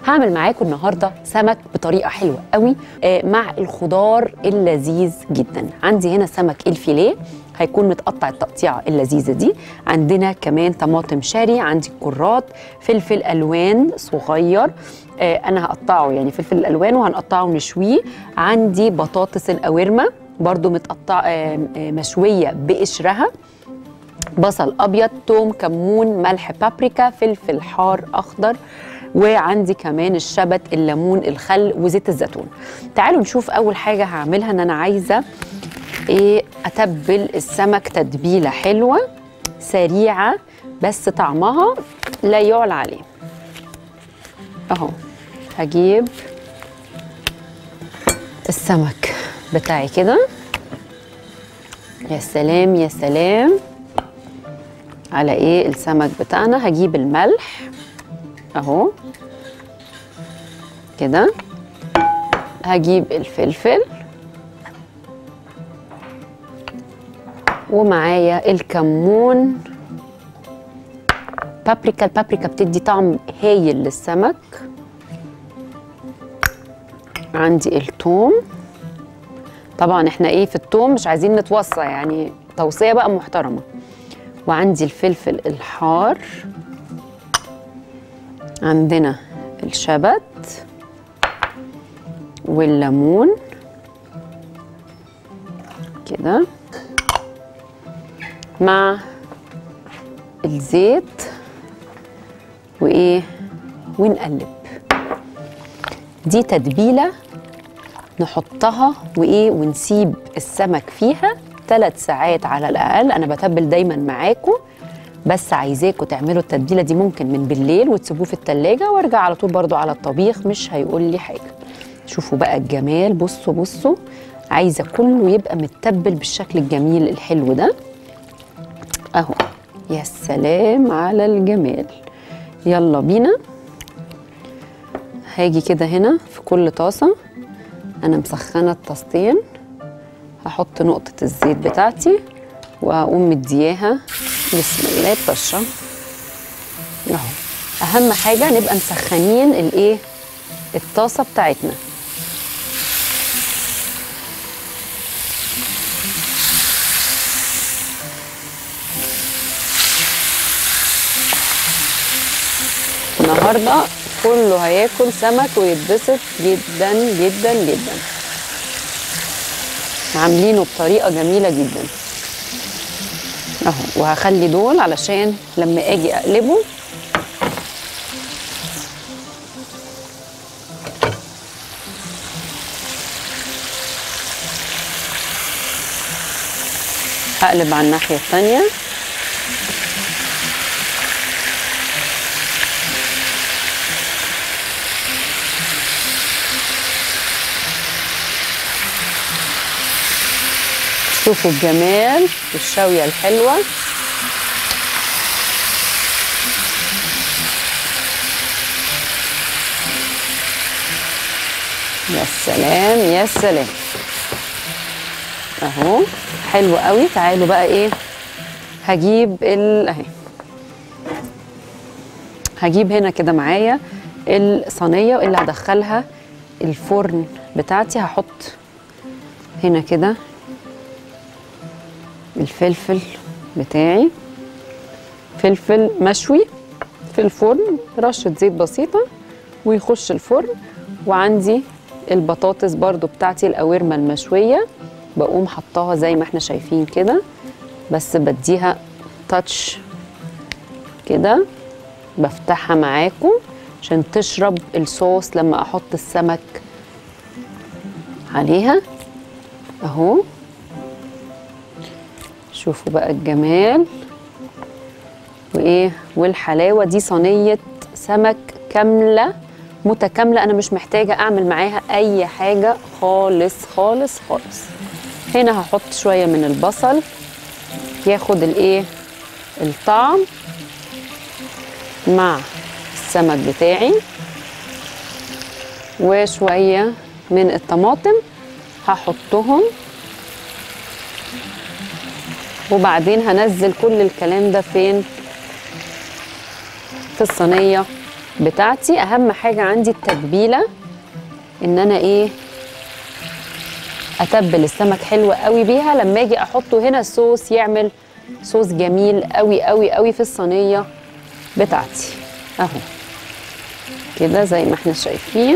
هعمل معاكم النهارده سمك بطريقه حلوه قوي مع الخضار اللذيذ جدا. عندي هنا سمك الفيليه هيكون متقطع التقطيعه اللذيذه دي، عندنا كمان طماطم شاري، عندي كرات، فلفل الوان صغير انا هقطعه يعني فلفل الالوان وهنقطعه ونشويه، عندي بطاطس القوارمه برضو متقطع مشويه بقشرها، بصل ابيض، توم، كمون، ملح، بابريكا، فلفل حار اخضر، وعندي كمان الشبت، الليمون، الخل، وزيت الزيتون. تعالوا نشوف. اول حاجه هعملها ان انا عايزه اتبل السمك تتبيله حلوه سريعه بس طعمها لا يعلى عليه. اهو هجيب السمك بتاعي كده. يا سلام يا سلام على السمك بتاعنا. هجيب الملح اهو كده، هجيب الفلفل ومعايا الكمون، بابريكا، البابريكا بتدي طعم هايل للسمك، عندي الثوم. طبعا احنا في الثوم مش عايزين نتوصى، يعني توصية بقى محترمة. وعندي الفلفل الحار، عندنا الشبت والليمون كده مع الزيت ونقلب. دي تتبيلة نحطها ونسيب السمك فيها 3 ساعات على الأقل. أنا بتبل دايما معاكم، بس عايزاكم تعملوا التتبيلة دي ممكن من بالليل وتسيبوه في التلاجة وارجع على طول برضو على الطبيخ، مش هيقول لي حاجة. شوفوا بقى الجمال، بصوا بصوا، عايزة كله يبقى متبل بالشكل الجميل الحلو ده اهو. يا سلام على الجمال. يلا بينا. هاجي كده هنا في كل طاسة انا مسخنة الطاستين، هحط نقطة الزيت بتاعتي واقوم مدياها بسم الله الطشة اهو. اهم حاجة نبقى مسخنين الطاسة بتاعتنا. النهارده كله هياكل سمك ويتبسط جدا جدا جدا. عاملينه بطريقه جميله جدا اهو. وهخلي دول علشان لما اجي اقلبه هقلب على الناحيه الثانيه. شوفوا الجمال والشوية الحلوة. يا سلام يا سلام اهو حلو قوي. تعالوا بقى هجيب اهي، هجيب هنا كده معايا الصينية اللي هدخلها الفرن بتاعتي. هحط هنا كده الفلفل بتاعي، فلفل مشوي في الفرن، رشة زيت بسيطة ويخش الفرن. وعندي البطاطس برضو بتاعتي القوارمة المشوية، بقوم حطاها زي ما احنا شايفين كده، بس بديها تاتش كده، بفتحها معاكم عشان تشرب الصوص لما احط السمك عليها اهو. شوفوا بقى الجمال والحلاوه. دي صينيه سمك كامله متكامله، انا مش محتاجه اعمل معاها اي حاجه خالص خالص خالص. هنا هحط شويه من البصل ياخد الطعم مع السمك بتاعي، وشويه من الطماطم هحطهم، وبعدين هنزل كل الكلام ده فين؟ في الصينيه بتاعتي. اهم حاجه عندي التتبيله، ان انا ايه اتبل السمك حلو قوي بيها. لما اجي احطه هنا الصوص يعمل صوص جميل قوي قوي قوي في الصينيه بتاعتي اهو كده زي ما احنا شايفين.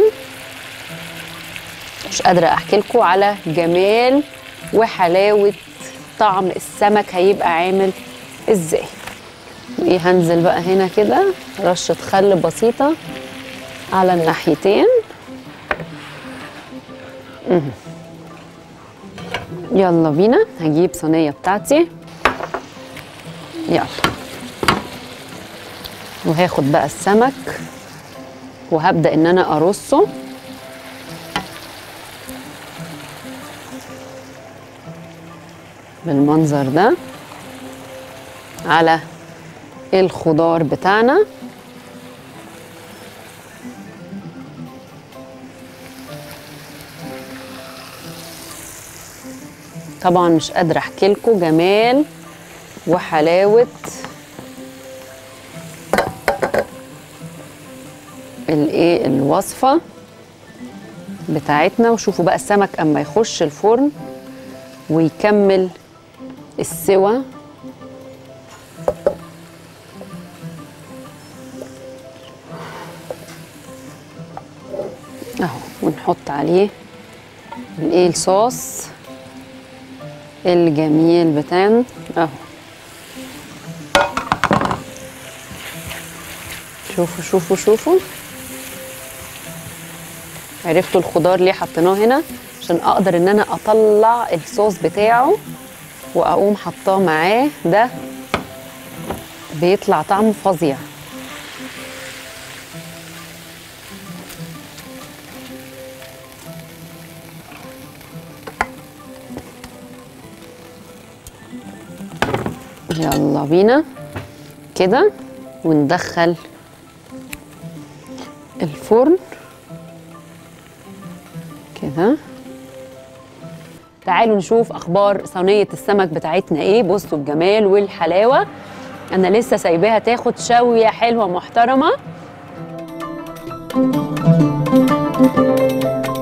مش قادره احكي لكم على جمال وحلاوه طعم السمك هيبقى عامل ازاي. ايه هنزل بقى هنا كده رشه خل بسيطه على الناحيتين. يلا بينا هجيب صينيه بتاعتي، يلا، وهاخد بقى السمك وهبدأ ان انا ارصه بالمنظر ده على الخضار بتاعنا. طبعا مش قادره احكي لكم جمال وحلاوه الايه الوصفه بتاعتنا. وشوفوا بقى السمك اما يخش الفرن ويكمل السوى اهو، ونحط عليه الايه الصوص الجميل بتاعنا اهو. شوفوا شوفوا شوفوا، عرفتوا الخضار ليه حطيناه هنا؟ عشان اقدر ان انا اطلع الصوص بتاعه واقوم حطاه معاه، ده بيطلع طعمه فظيع. يلا بينا كده وندخل الفرن كده. تعالوا نشوف اخبار صينيه السمك بتاعتنا ايه. بصوا الجمال والحلاوه، انا لسه سايباها تاخد شويه حلوه محترمه.